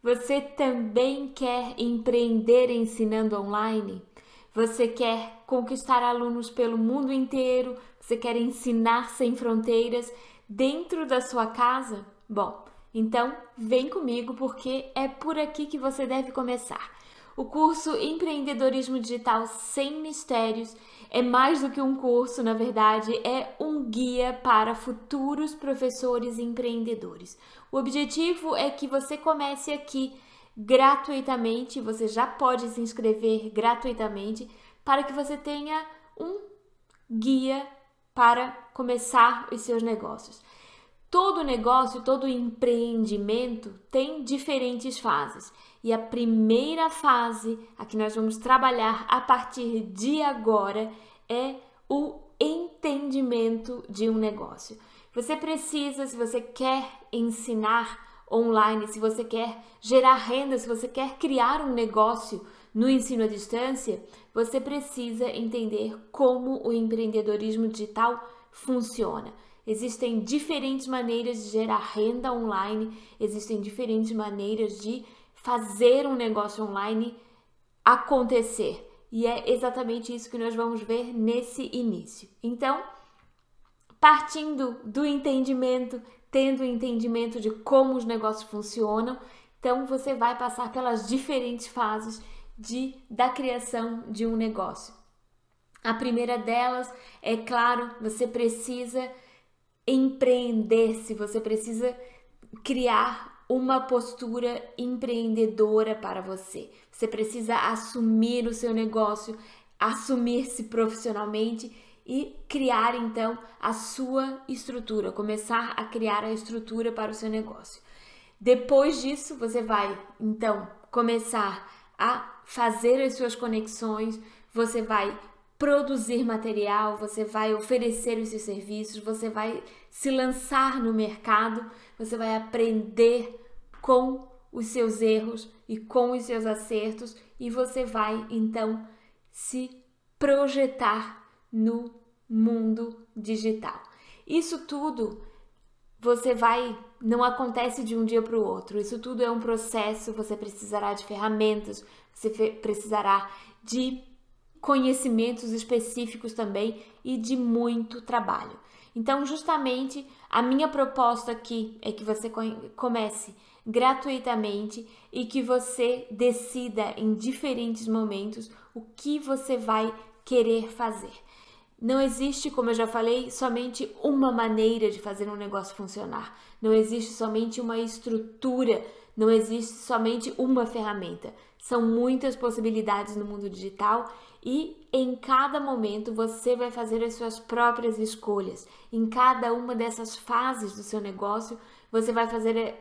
Você também quer empreender ensinando online? Você quer conquistar alunos pelo mundo inteiro? Você quer ensinar sem fronteiras dentro da sua casa? Bom, então vem comigo porque é por aqui que você deve começar. O curso Empreendedorismo Digital Sem Mistérios é mais do que um curso, na verdade, é um guia para futuros professores e empreendedores. O objetivo é que você comece aqui gratuitamente, você já pode se inscrever gratuitamente para que você tenha um guia para começar os seus negócios. Todo negócio, todo empreendimento tem diferentes fases. E a primeira fase, a que nós vamos trabalhar a partir de agora, é o entendimento de um negócio. Você precisa, se você quer ensinar online, se você quer gerar renda, se você quer criar um negócio no ensino à distância, você precisa entender como o empreendedorismo digital funciona. Existem diferentes maneiras de gerar renda online, existem diferentes maneiras de fazer um negócio online acontecer. E é exatamente isso que nós vamos ver nesse início. Então, partindo do entendimento, tendo o entendimento de como os negócios funcionam, então você vai passar pelas diferentes fases da criação de um negócio. A primeira delas, é claro, você precisa empreender-se, você precisa criar uma postura empreendedora para você. Você precisa assumir o seu negócio, assumir-se profissionalmente e criar então a sua estrutura, começar a criar a estrutura para o seu negócio. Depois disso, você vai então começar a fazer as suas conexões, você vai produzir material, você vai oferecer os seus serviços, você vai se lançar no mercado, você vai aprender com os seus erros e com os seus acertos e você vai então se projetar no mundo digital. Isso tudo não acontece de um dia para o outro, isso tudo é um processo, você precisará de ferramentas, você precisará de conhecimentos específicos também e de muito trabalho. Então, justamente, a minha proposta aqui é que você comece gratuitamente e que você decida em diferentes momentos o que você vai querer fazer. Não existe, como eu já falei, somente uma maneira de fazer um negócio funcionar. Não existe somente uma estrutura, não existe somente uma ferramenta. São muitas possibilidades no mundo digital e em cada momento você vai fazer as suas próprias escolhas. Em cada uma dessas fases do seu negócio, você vai fazer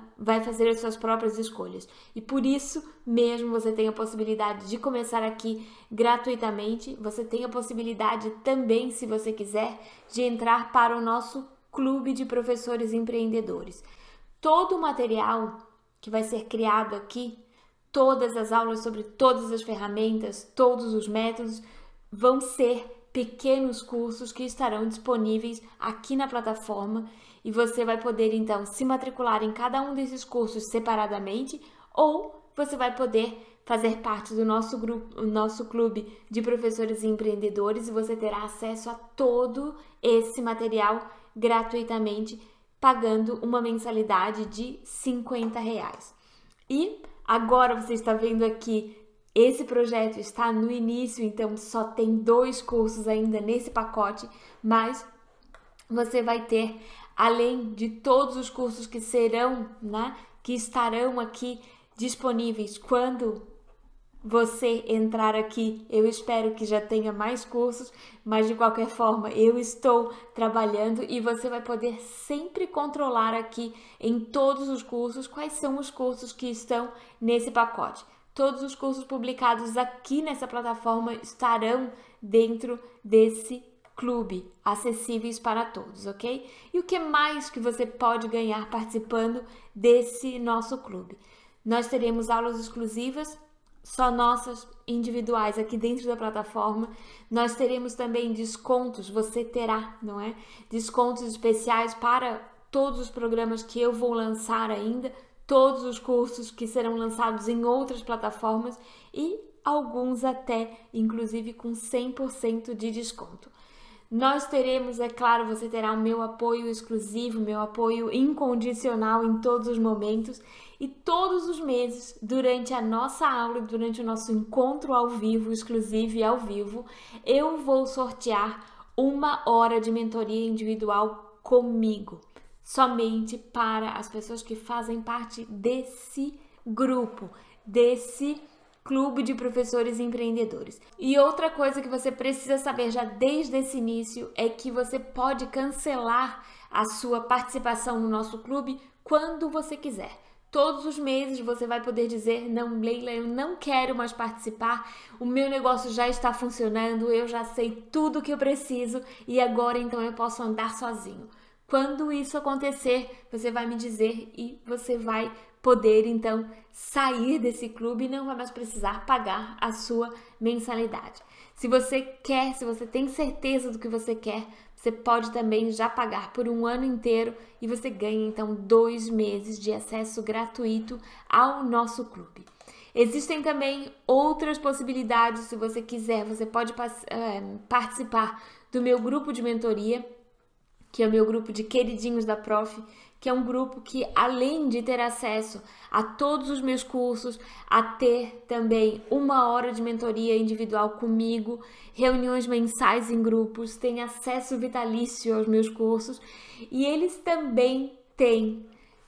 as suas próprias escolhas. E por isso mesmo você tem a possibilidade de começar aqui gratuitamente. Você tem a possibilidade também, se você quiser, de entrar para o nosso clube de professores empreendedores. Todo o material que vai ser criado aqui, todas as aulas sobre todas as ferramentas, todos os métodos, vão ser pequenos cursos que estarão disponíveis aqui na plataforma e você vai poder então se matricular em cada um desses cursos separadamente ou você vai poder fazer parte do nosso grupo, o nosso clube de professores e empreendedores e você terá acesso a todo esse material gratuitamente, pagando uma mensalidade de R$50. E agora você está vendo aqui, esse projeto está no início, então só tem 2 cursos ainda nesse pacote, mas você vai ter, além de todos os cursos que que estarão aqui disponíveis quando você entrar aqui, eu espero que já tenha mais cursos, mas de qualquer forma eu estou trabalhando e você vai poder sempre controlar aqui em todos os cursos quais são os cursos que estão nesse pacote. Todos os cursos publicados aqui nessa plataforma estarão dentro desse clube, acessíveis para todos, ok? E o que mais que você pode ganhar participando desse nosso clube? Nós teremos aulas exclusivas, só nossas, individuais aqui dentro da plataforma. Nós teremos também descontos, você terá, não é? Descontos especiais para todos os programas que eu vou lançar ainda, todos os cursos que serão lançados em outras plataformas e alguns até, inclusive, com 100% de desconto. Nós teremos, é claro, você terá o meu apoio exclusivo, meu apoio incondicional em todos os momentos e todos os meses, durante a nossa aula, durante o nosso encontro ao vivo, exclusivo e ao vivo, eu vou sortear 1 hora de mentoria individual comigo, somente para as pessoas que fazem parte desse grupo, desse Clube de Professores Empreendedores. E outra coisa que você precisa saber já desde esse início é que você pode cancelar a sua participação no nosso clube quando você quiser. Todos os meses você vai poder dizer: não, Leila, eu não quero mais participar, o meu negócio já está funcionando, eu já sei tudo o que eu preciso e agora então eu posso andar sozinho. Quando isso acontecer, você vai me dizer e você vai poder então sair desse clube e não vai mais precisar pagar a sua mensalidade. Se você quer, se você tem certeza do que você quer, você pode também já pagar por 1 ano inteiro e você ganha então 2 meses de acesso gratuito ao nosso clube. Existem também outras possibilidades, se você quiser, você pode participar do meu grupo de mentoria, que é o meu grupo de queridinhos da Prof, que é um grupo que, além de ter acesso a todos os meus cursos, a ter também 1 hora de mentoria individual comigo, reuniões mensais em grupos, tem acesso vitalício aos meus cursos e eles também têm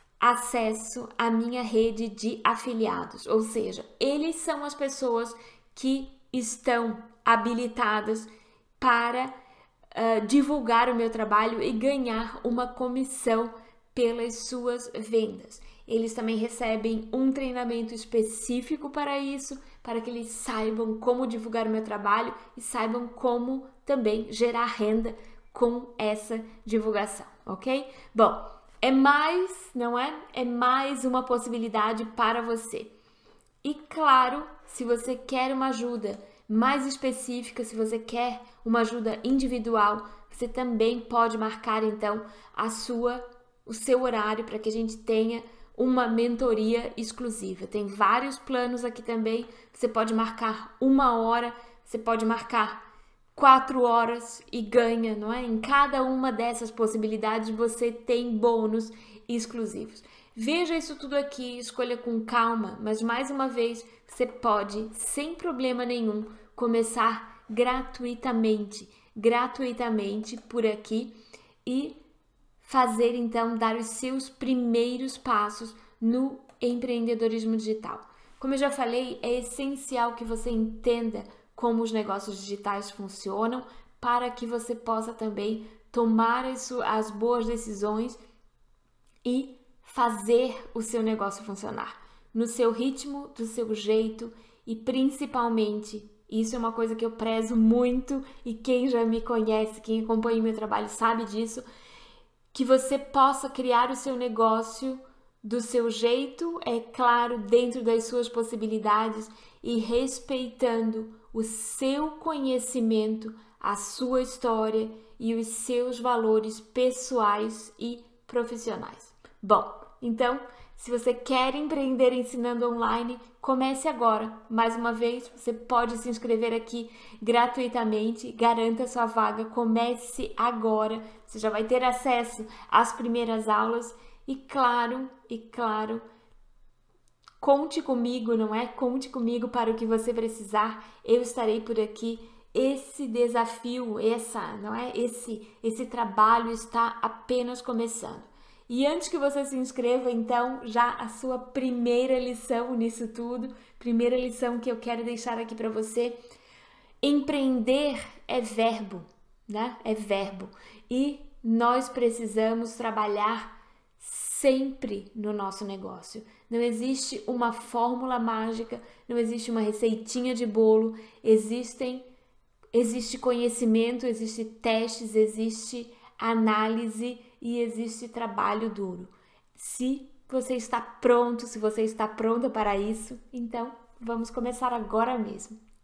acesso à minha rede de afiliados, ou seja, eles são as pessoas que estão habilitadas para divulgar o meu trabalho e ganhar uma comissão pelas suas vendas. Eles também recebem um treinamento específico para isso, para que eles saibam como divulgar o meu trabalho e saibam como também gerar renda com essa divulgação, ok? Bom, é mais, não é? É mais uma possibilidade para você. E claro, se você quer uma ajuda mais específica, se você quer uma ajuda individual, você também pode marcar então o seu horário para que a gente tenha uma mentoria exclusiva. Tem vários planos aqui também. Você pode marcar 1 hora, você pode marcar 4 horas e ganha, não é? Em cada uma dessas possibilidades você tem bônus exclusivos. Veja isso tudo aqui, escolha com calma, mas mais uma vez você pode, sem problema nenhum, começar gratuitamente por aqui e fazer então, dar os seus primeiros passos no empreendedorismo digital. Como eu já falei, é essencial que você entenda como os negócios digitais funcionam para que você possa também tomar as boas decisões e fazer o seu negócio funcionar no seu ritmo, do seu jeito e principalmente, isso é uma coisa que eu prezo muito e quem já me conhece, quem acompanha o meu trabalho sabe disso, que você possa criar o seu negócio do seu jeito, é claro, dentro das suas possibilidades e respeitando o seu conhecimento, a sua história e os seus valores pessoais e profissionais. Bom, então, se você quer empreender ensinando online, comece agora. Mais uma vez, você pode se inscrever aqui gratuitamente, garanta sua vaga, comece agora. Você já vai ter acesso às primeiras aulas e claro, conte comigo, não é? Conte comigo para o que você precisar. Eu estarei por aqui. Esse desafio, esse trabalho está apenas começando. E antes que você se inscreva, então, já a sua primeira lição nisso tudo, primeira lição que eu quero deixar aqui para você, empreender é verbo, né? É verbo. E nós precisamos trabalhar sempre no nosso negócio. Não existe uma fórmula mágica, não existe uma receitinha de bolo, existe conhecimento, existe testes, existe análise e existe trabalho duro. Se você está pronto, se você está pronta para isso, então vamos começar agora mesmo.